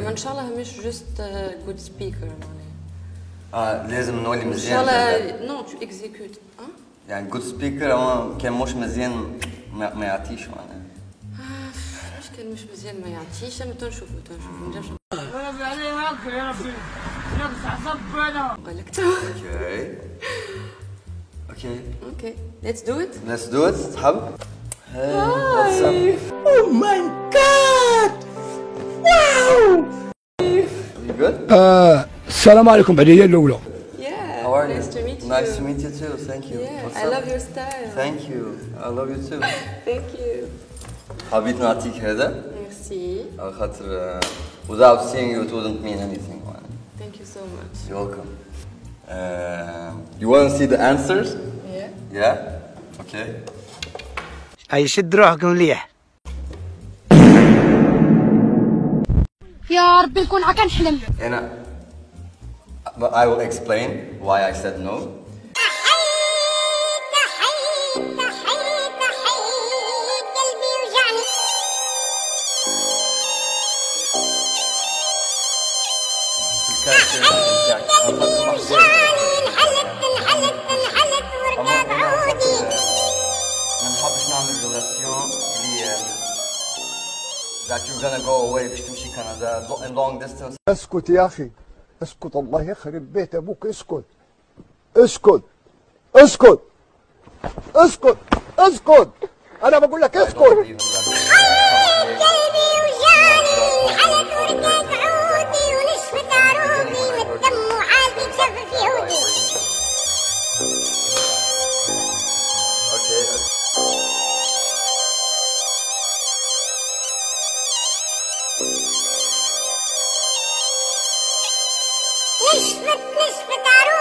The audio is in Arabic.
اما ان شاء الله مش جست جود سبيكر معناها. لازم نولي مزيان. ان شاء الله نو تو اكزيكيوت. يعني جود سبيكر اما كان مش مزيان ما يعطيش معناها. مش كان مش مزيان ما يعطيش، اما تنشوفوا نجمش. انا بعدين هاكل يا ربي نقص عصب انا. قال لك اوكي let's do it. Let's do it. تحب؟ What's up? Oh my god! Wow! You good? السلام عليكم بعدين الأولى. How are you? Nice to meet you. Nice to meet you too. Thank you. Yeah, What's I up? love your style. Thank you. I love you too. Thank you. حبيت نعطيك هذا Merci. على خاطر without seeing you it wouldn't mean anything. Thank you so much. You're welcome. You want to see the answers? Yeah. Yeah? Okay. هاي شد روحكم مليح. يا ربي نكون هكا نحلم. But I will explain why I said no. That you're gonna go away باش تمشي كندا in long distance. اسكت يا اخي اسكت، الله يخرب بيت ابوك. اسكت اسكت اسكت اسكت اسكت، انا بقول لك اسكت. قلبي وجاني حلت ورقات عودي ونشفت عروقي من الدم وعادي تشف في عودي. نشفت عروقي